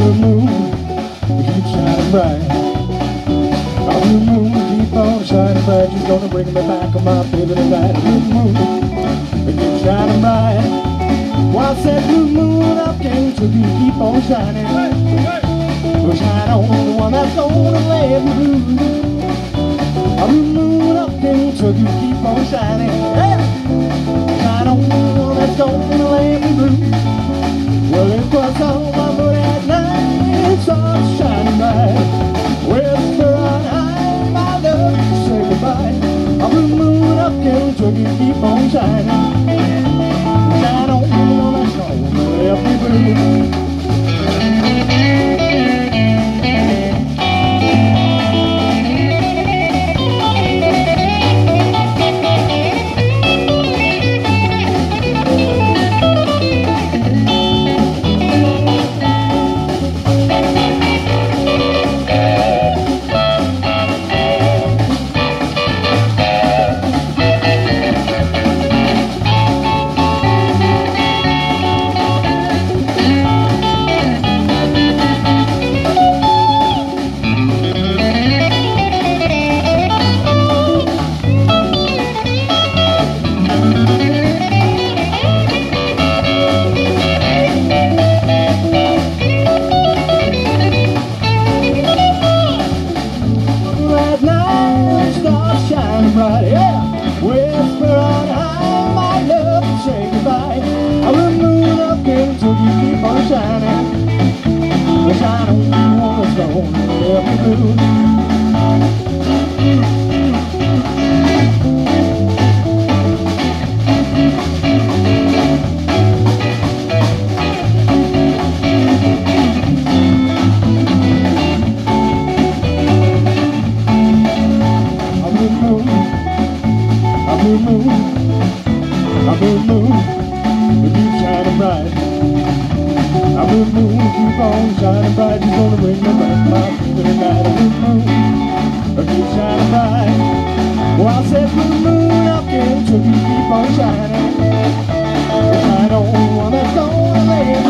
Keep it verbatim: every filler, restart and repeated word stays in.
blue moon, keep shining bright. A blue moon, keep on shining bright. She's gonna bring me back on my baby tonight. A blue moon, keep shining bright. Why said blue moon, I came to you, keep on shining. Well, shine on the one that's gonna let me blue. A blue moon, I came to you, keep on shining. Yeah. Shine on the one that's gonna let me blue. Well, it was on my moon at night, sun shining bright. Whisper on high, my love, say goodbye. A blue moon, I came to you, keep on shining. Shine on the one that's gonna let me blue. Right, yeah. Whisper on high, my love, and say goodbye. A blue moon up into you, keep on shining. Cause I don't want to go let me blue. A blue moon, a blue moon, keep shining bright. A blue moon, keep on shining bright. She's gonna bring me back my baby tonight. A blue moon, keep shining bright. Well, I said blue moon, I came to you, keep on shining. Shine on one that's gonna lay